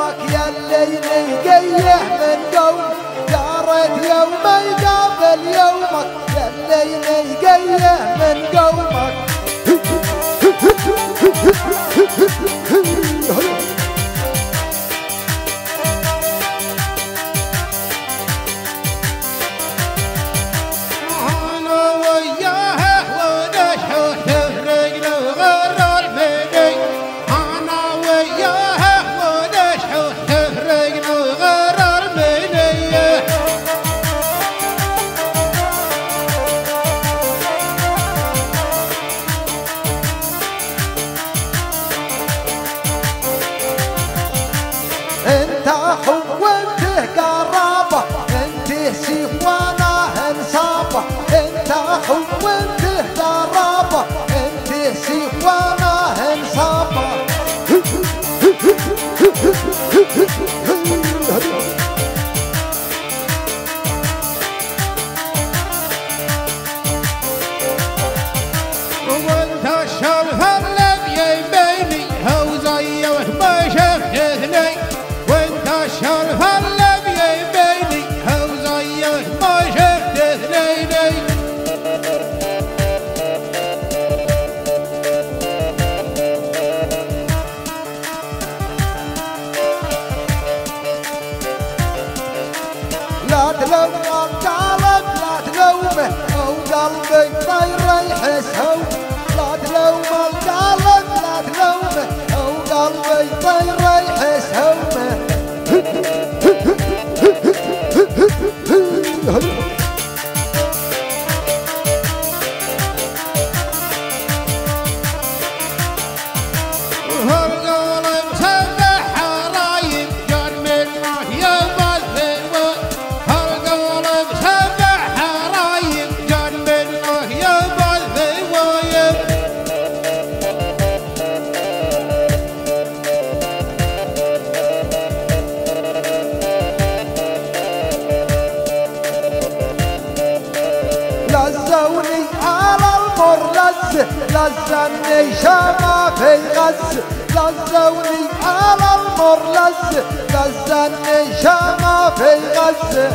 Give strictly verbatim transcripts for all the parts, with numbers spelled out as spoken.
قومك يلي نلقيه من قوم، يا ريت يوم يقابل يومك يلي نلقيه من قومك. انت حولته قرابة انت سيف وانا انصابة، انت حولته قرابة انت سيف وانا انصابة. وانت الشرف الذي بيني هو زيه ما شفتني، وانت الشرف الذي بيني هو زيه ما شفتني. لا تلوم قلبك لا تلومه او قلبي طير يحسه، لا تلوم القلب لا تلومه او قلبي طير يحسه. والقلب سبح رايب جان منه يبى الثوى، والقلب سبح رايب جان منه يبى الثوى. لزوني على المر لز لزني شما في غز، لزوني على المر لز لزني شما في غز.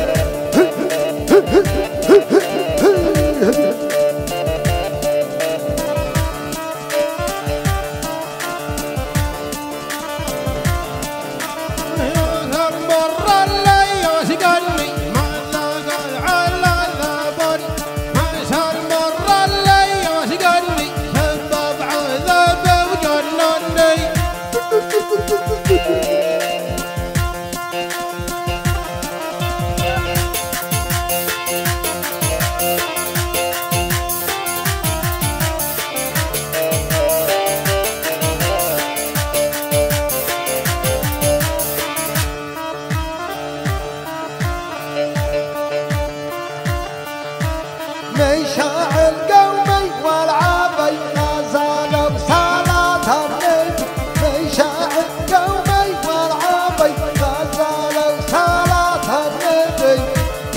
من شاعر قومي والعابي ما زالوا صلاة النبي، من شاعر قومي والعابي ما زالوا صلاة النبي.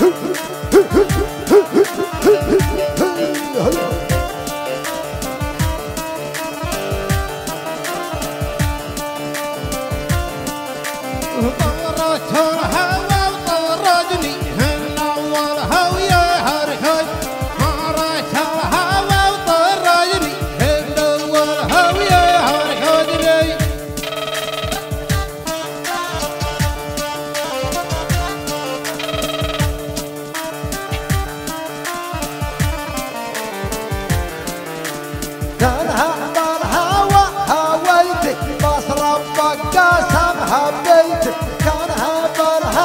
طرت الهوى وطردني من اولها ويا هرهد، طرت الهوى وطردني من اولها ويا هرهدني. كان هذا الهوى هويتك بس ربك قاسم هبيتك، كان هذا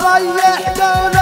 رايح دولة